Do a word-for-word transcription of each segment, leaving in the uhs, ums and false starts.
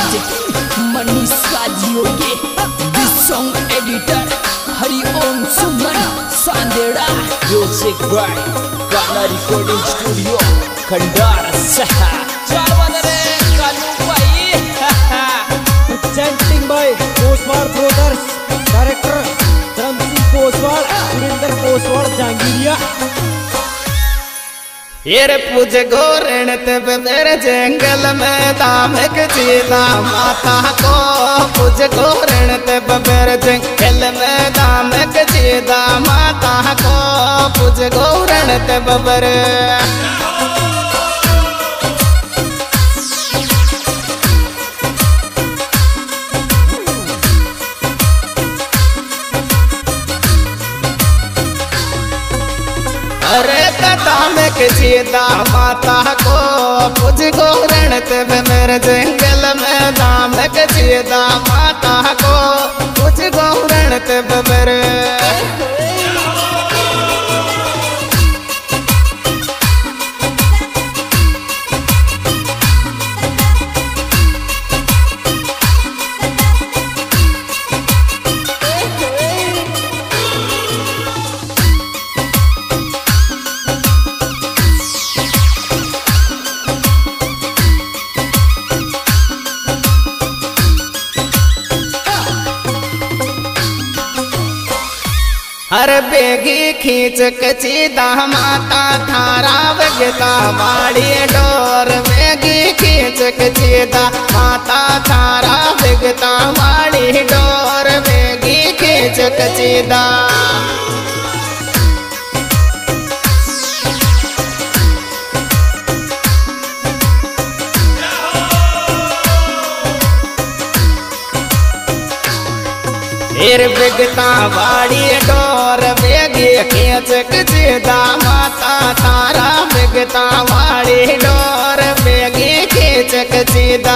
presenting Manisha Jioge. This song editor Hariom Suman Sandera. Music by Ghana Recording Studio Khandara Saha. Chalwadare Kalu Bhai. Presenting by Poswar Brothers. Director Ramsing Poswar, Surinder Poswar Jangiria. येरे पूज गोरण तब मेरे जंगल में दामक चीला माता को पूज गोरण तब मेरे जंगल में दामक चीला माता को पूज गोरण तब मेरे अरे दामक चीदा माता को पूज गोरण तब मेरे जंगल में दामक चीदा माता को पूज गोरण तब मेरे हर बेगी खींच कचीदा माता थारा बगता बाड़ी डोर बेगी खींच कचीदा माता थारा बगता बाड़ी डोर बेगी खींच कचीदा फिर बिगता बाड़ी डोर बेगी खींच कचीदा माता तारा बिगता बाड़ी डोर बेगी खींच कचीदा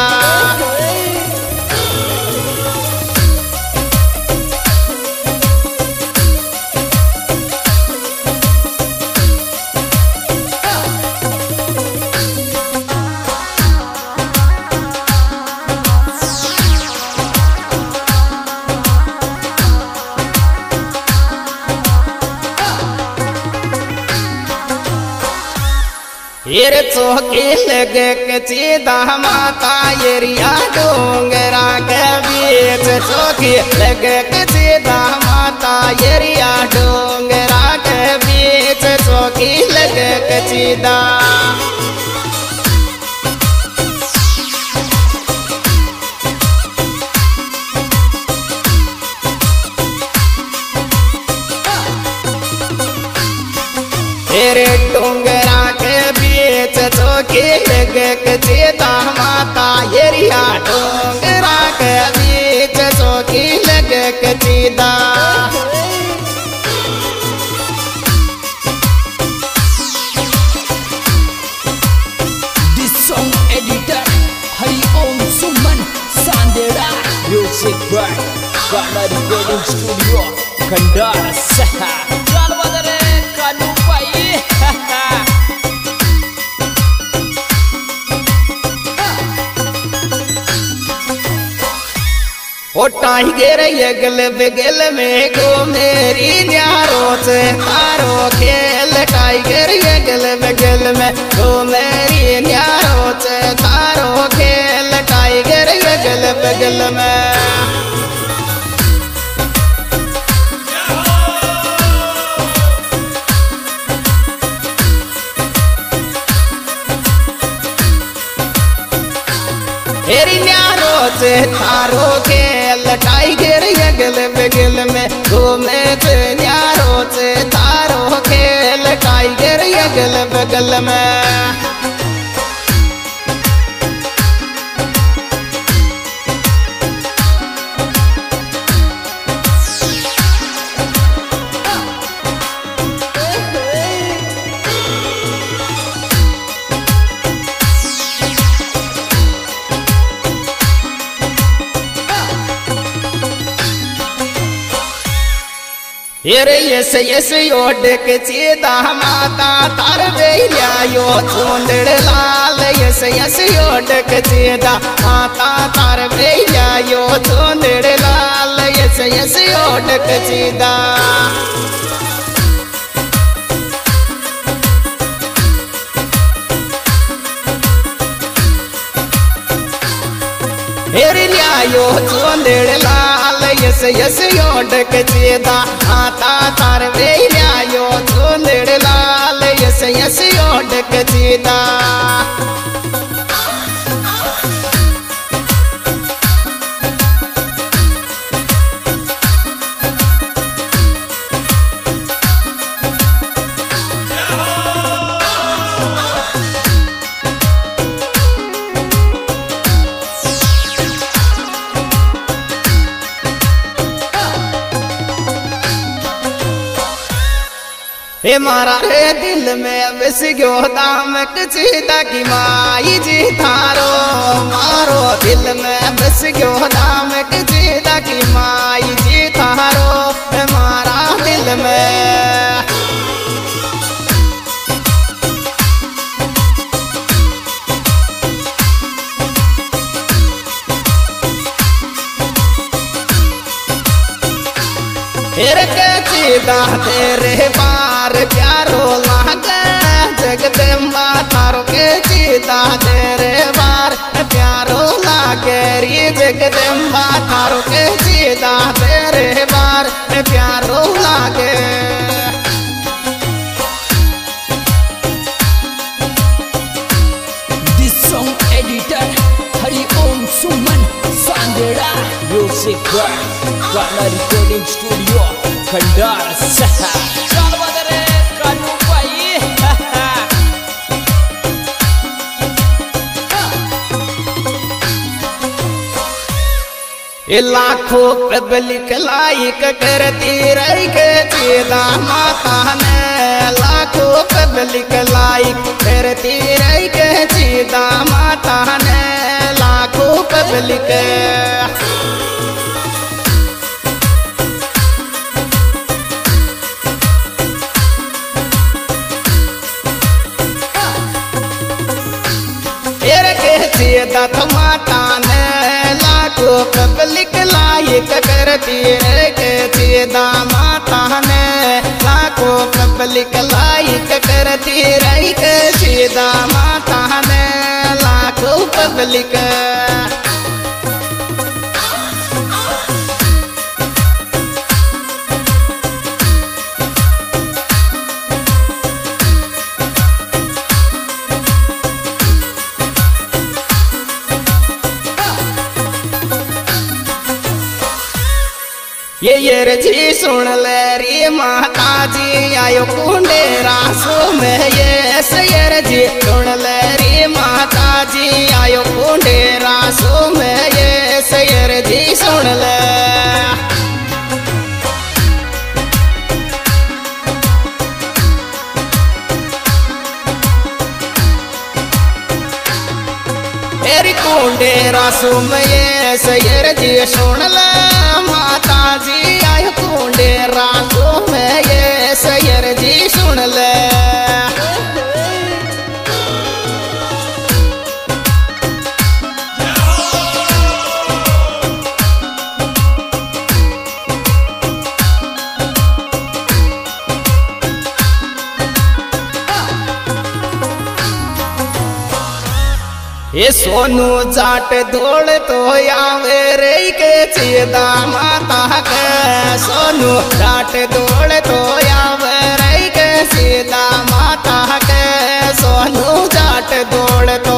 येरे चौकी लगे कचीदा माता येरिया डोंगरा के बीच चौकी लगे कचीदा माता येरिया डोंगरा के बीच चौकी लगे कचीदा तेरे डोंगरा के बीच चौकी लगे कचीदा माता येरिया डोंगरा के बीच चौकी लगे कचीदा This song editor Hariom Suman Sandera. Music by Ghana Recording Studio Khandara Saha. Chalwadare Kalu Bhai. ओ टाइगर यगल बगल में गो मेरी न्यारो से तारो खेल टाइगर यगल बगल में गो मेरी न्यारो से तारो खेल टाइगर यगल बगल में तेरी न्यारो से तारो खेल टाइगर यगल बगल में घूमे से न्यारो से तारो खेल टाइगर यगल बगल में येरे यस यस योड के चीदा माता तार बेरिया यो चूंदड़ लाल यस यस यस योडक चीदा माता तार भैया यो चोंदड़ लाल यस यस योडक चीदा हेरी न्यायो चोंदड़ लाल यस यस योडक चीदा माता तार भैया यो चोंदड़ लाल यस यस योडक चीदा हे मारा रे दिल में बस गयो दाम कचीदा की माई जी थारो मारो दिल में बस गयो दाम कचीदा की माई जी थारो मारा दिल में कचीदा तेरे बार प्यारो लागे जगदम्बा थारो के चीदा तेरे बार प्यारो लागे रे जगदम्बा थारो के चीदा तेरे बार प्यारो लागे This song editor Hari Om Suman Sandera. Music by Ghana Recording Studio Kandar Saha. Chal badare Kanu bhai. लाखों पब्लिक लाइक करती रही के चीदा माता ने लाखों पब्लिक लाइक करती रही के चीदा माता ने लाखों पब्लिक चीदा माता ने लाखों पब्लिक लाइक करती है के चीदा माता ने लाखों पब्लिक लाइक करती रही के चीदा माता ने लाखों पब्लिक ये ये जी सुन ले रे माता जी आयो कुंडेरा सो में ये सयर जी सुन ले रे माता जी आयो कुंडेरा सो में ये सयर जी सुन ले तेरी कुंडेरा सो में ये सयर जी सुन ले माता जी आयो कुंडेरा सो में ये सयर जी सुन ले ये सोनू जाट दौड़ तो आवे रे के चीदा माता के सोनू जाट दौड़ तो आवे रे के चीदा माता के सोनू जाट दौड़ तो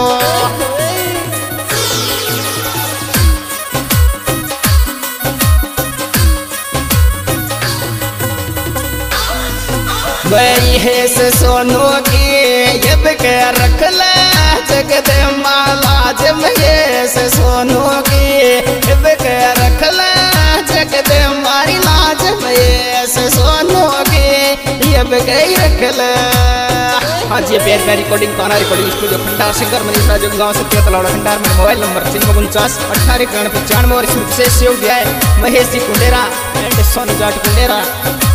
वही है से सोनू की जब के रख ले जगदम्बा लाज में से सोनू की जब के रख ले जगदम्बा लाज में से सोनू की जब गई रख ले। हाँ जी प्यार प्यार रिकॉर्डिंग काना रिकॉर्डिंग स्टूडियो खंडार शंकर मनीष राजू गाँव से तलावड़ा खंडार में मोबाइल नंबर चिन्ह उनचास अठारह इक्यानवे पचानवे और इसमें विशेष सहयोग दिया है महेश जी कुंडेरा एंड सोनू जाट कुंडेरा।